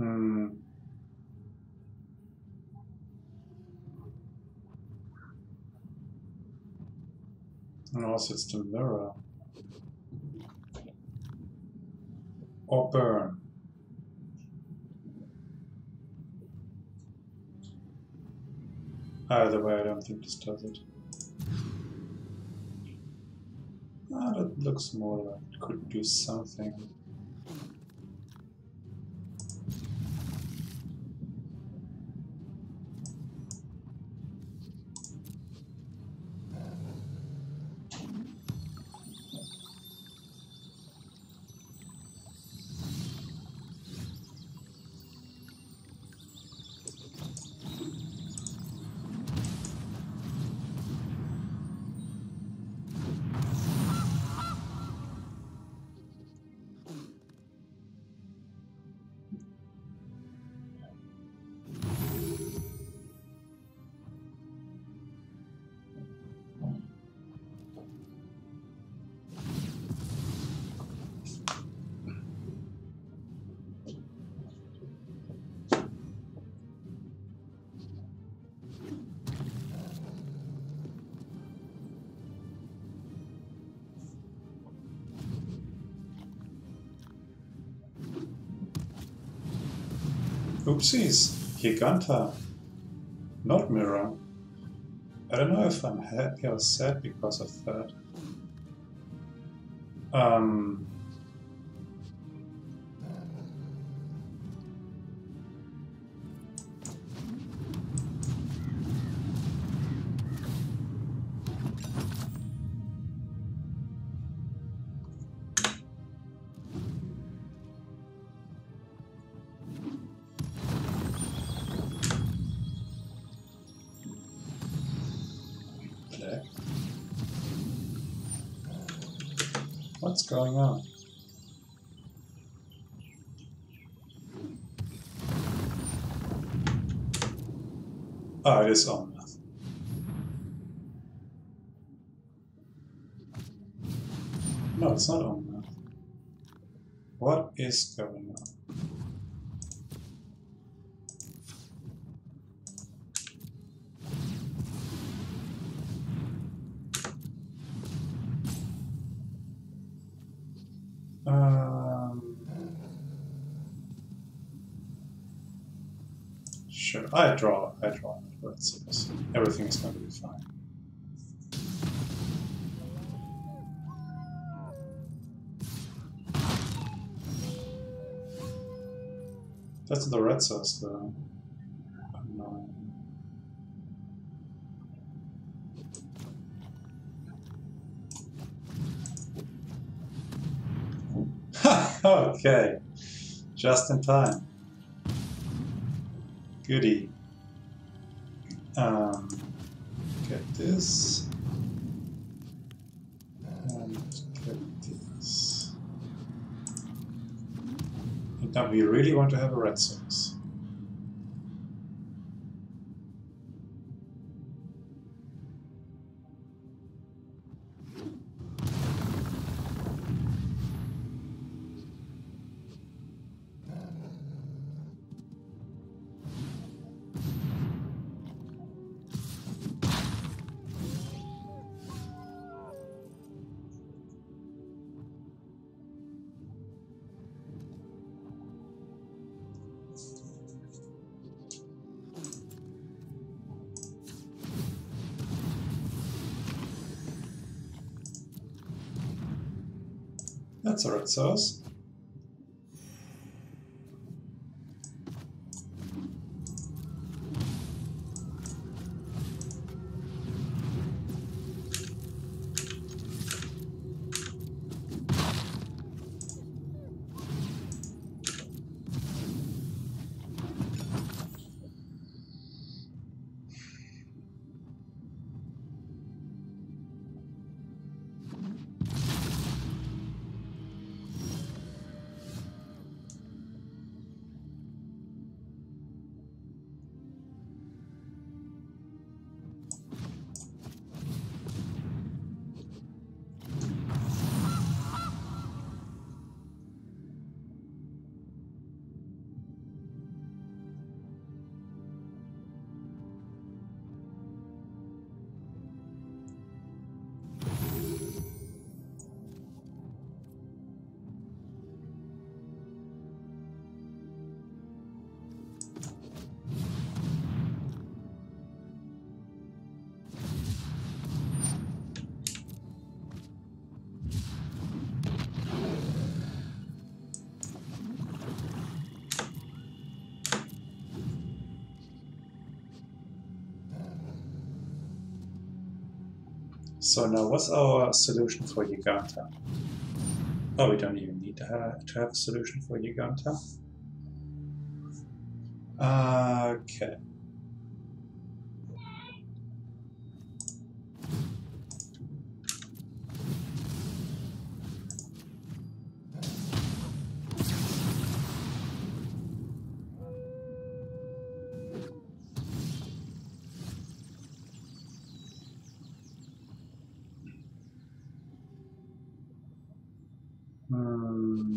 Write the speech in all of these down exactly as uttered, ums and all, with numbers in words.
Hmm. And also it's the mirror. Or burn. Either way, I don't think this does it. Ah, that looks more like it could do something. Oopsies, Giganta, not mirror. I don't know if I'm happy or sad because of that. Um, What's going on? Ah, it is on. No, it's not on. What is going on? Um, sure, I draw. I draw it. Everything is going to be fine. That's the red sauce, though. No. Okay, just in time. Goody. Um, get this. And get this. And now we really want to have a red sauce. That's a red sauce. So now what's our solution for Giganta? Oh, we don't even need to have, to have a solution for Giganta. Okay. Hmm.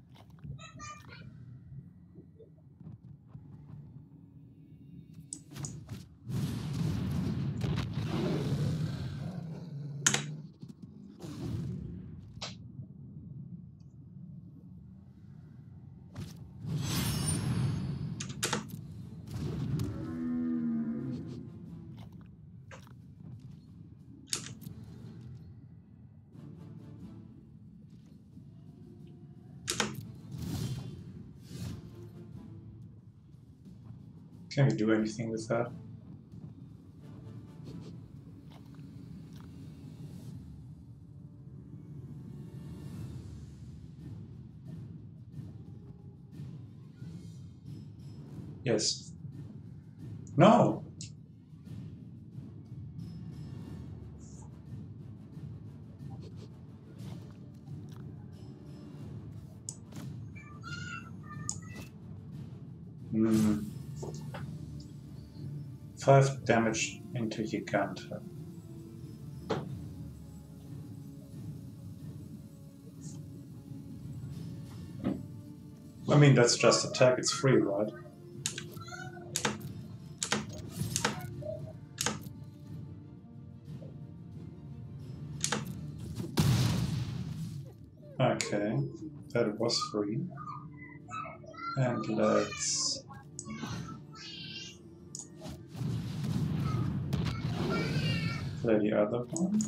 Can we do anything with that? Yes. No! Hmm. Five damage into Giganta. I mean, that's just attack, it's free, right? Okay, that was free. And let's play the other one.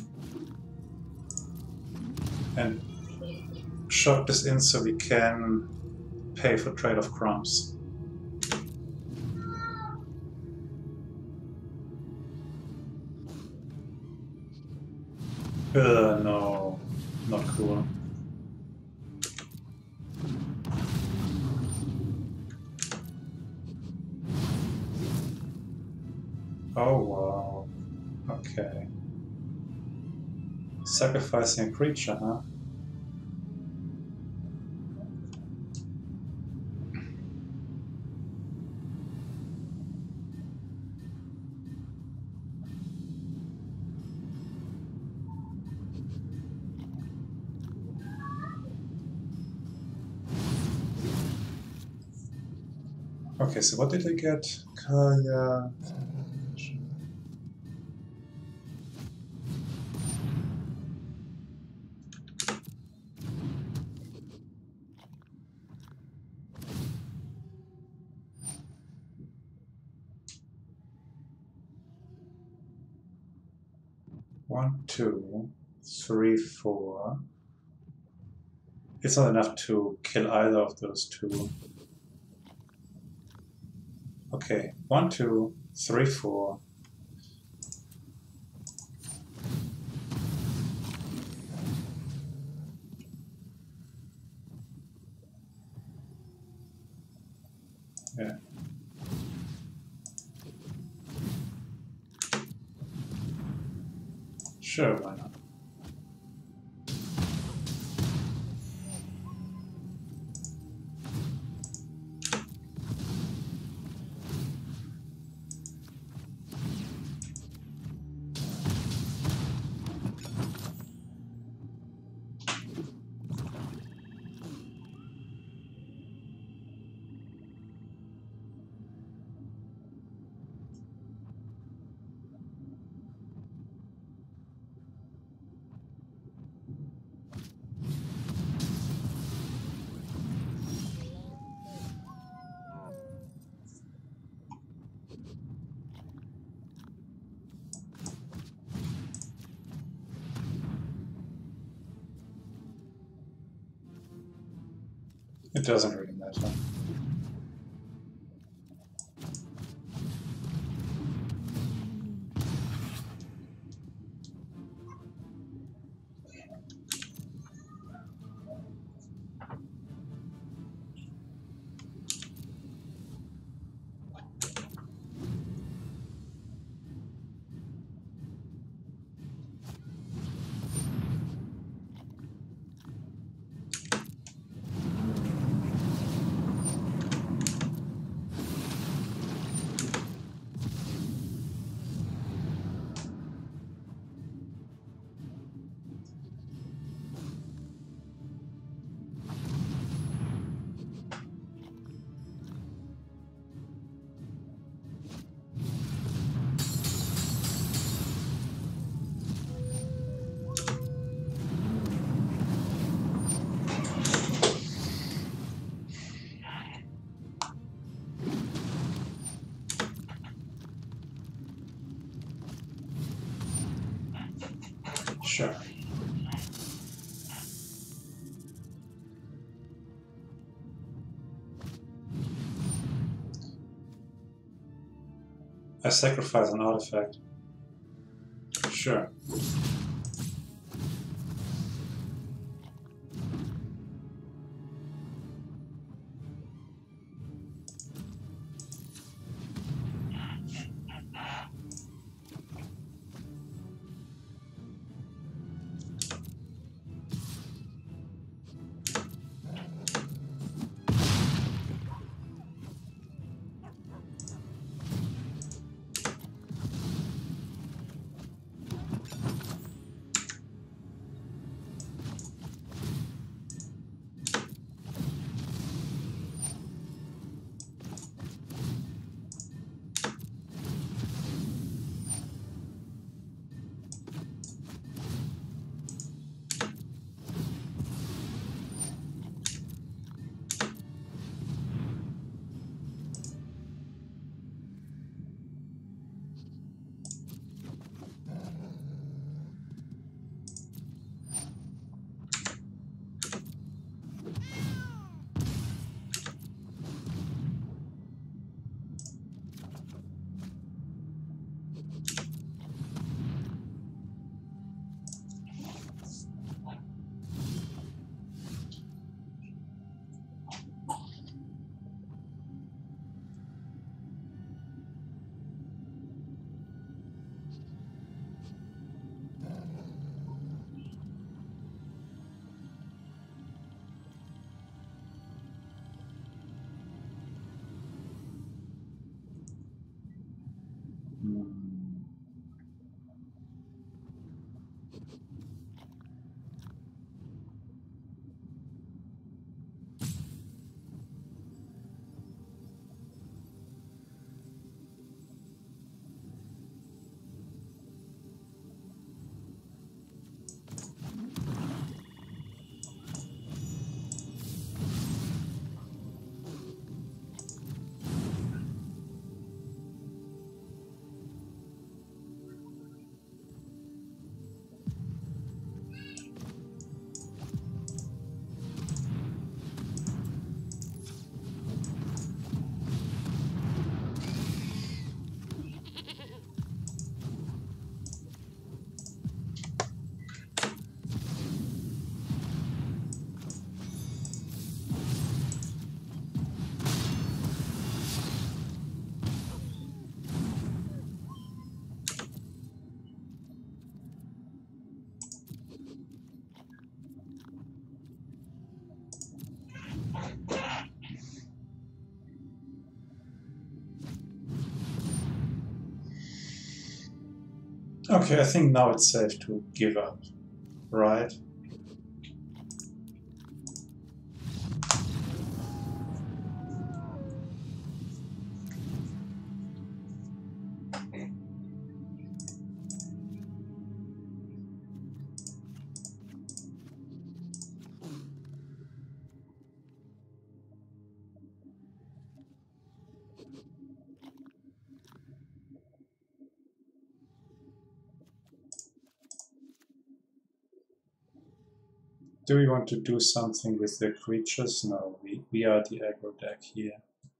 And shove this in so we can pay for trade of crumbs. Uh, no, not cool. Oh wow, okay. Sacrificing a creature, huh? Okay, so what did I get? Kaya. One, two, three, four. It's not enough to kill either of those two. Okay, one, two, three, four. Yeah. Sure, why not? It doesn't really matter. Sure. I sacrifice an artifact. Sure. Okay, I think now it's safe to give up, right? Do we want to do something with the creatures? No, we, we are the aggro deck here.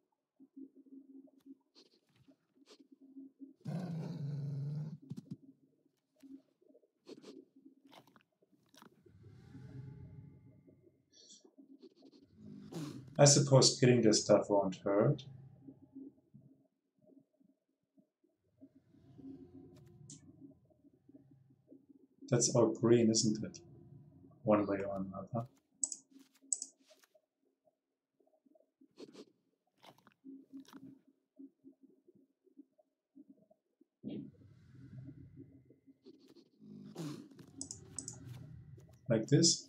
I suppose killing this stuff won't hurt. That's all green, isn't it? One way or another. Like this.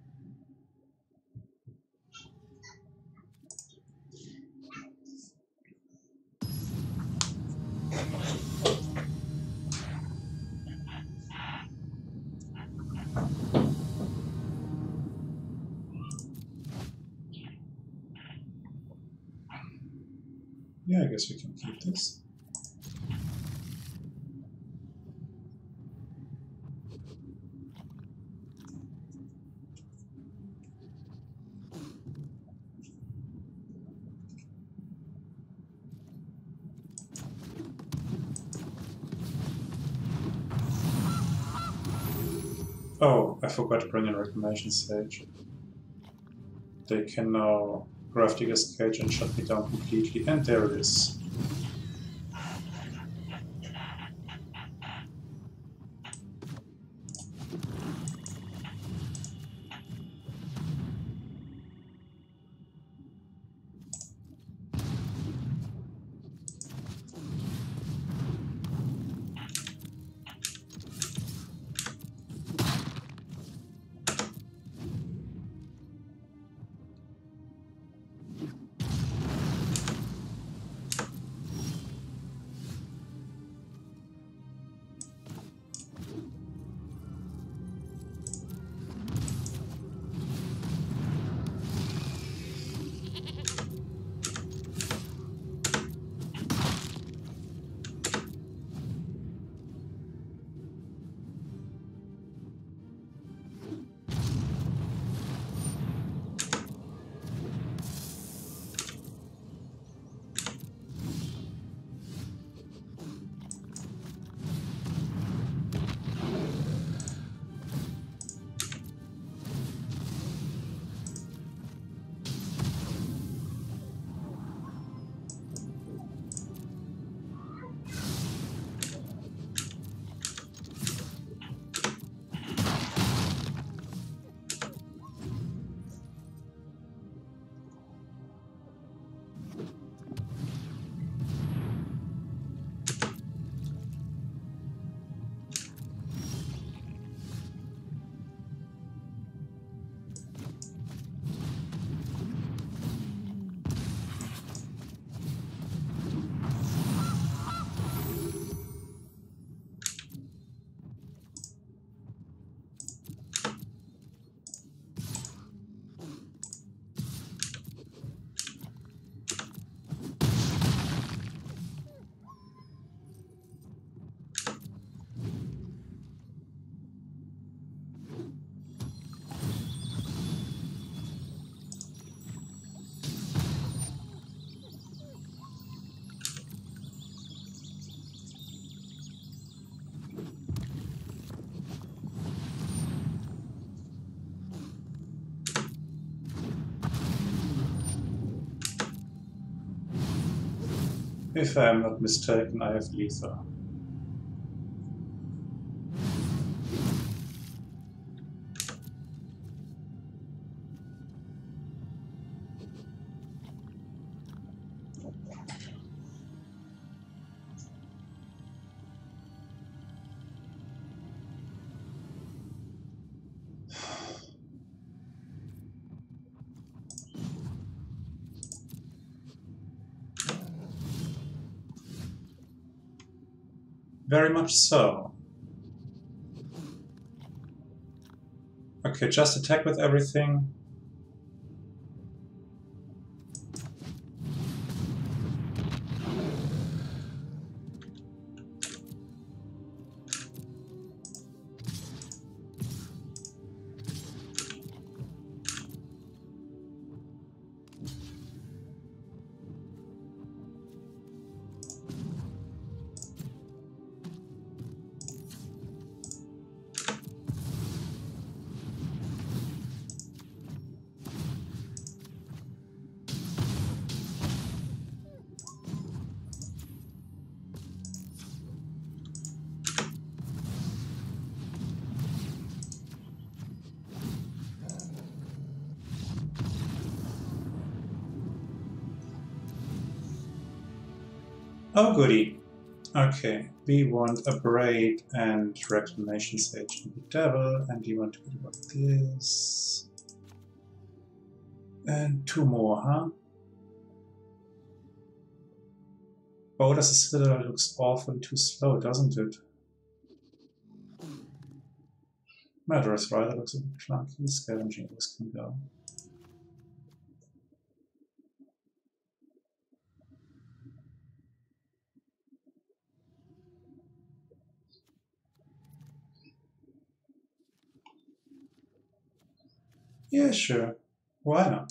Yeah, I guess we can keep this. Oh, I forgot to bring in Reclamation Sage. They can now Grafdigger's Cage and shut me down completely, and there it is. If I am not mistaken, I have Letha. Very much so. Okay, just attack with everything. Oh, goody. Okay, we want a braid and Reclamation Sage and the Devil, and you want to get about this. And two more, huh? Oh, das Citadel looks awfully too slow, doesn't it? Murderous Rider looks a bit clunky. Scavenging Ooze can go. Yeah, sure. Why not?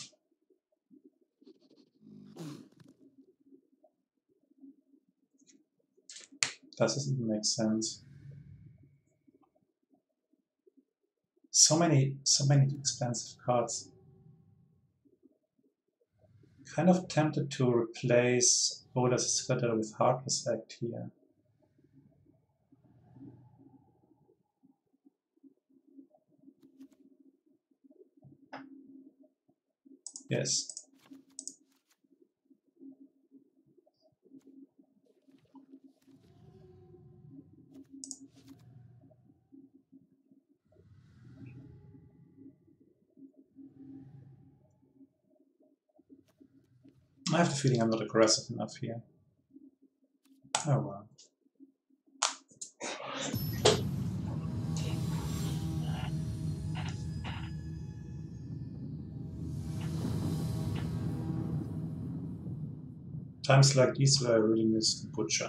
Does this even make sense? So many, so many expensive cards. Kind of tempted to replace Bolas Citadel with Heartless Act here. Yes. I have the feeling I'm not aggressive enough here. Oh well. Times like these where I really miss the Butcher.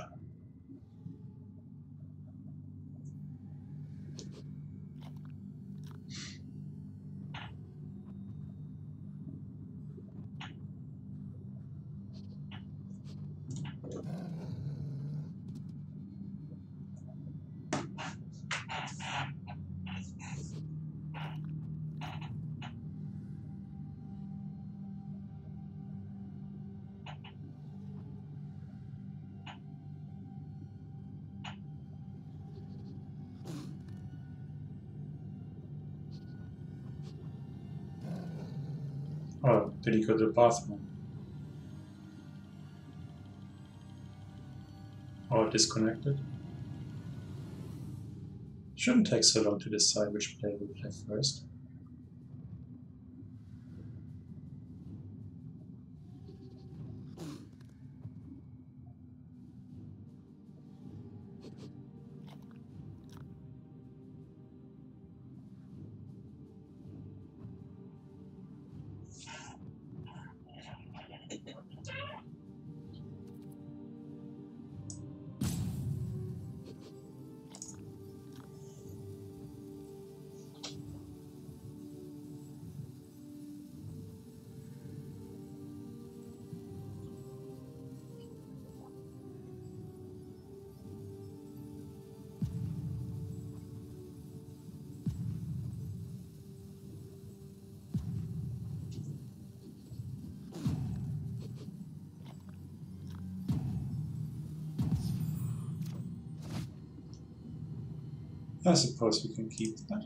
Oh, did he go to the bathroom? Or disconnected? Shouldn't take so long to decide which player will play first. I suppose we can keep that.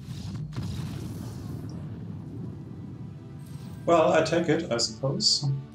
Well, I take it, I suppose.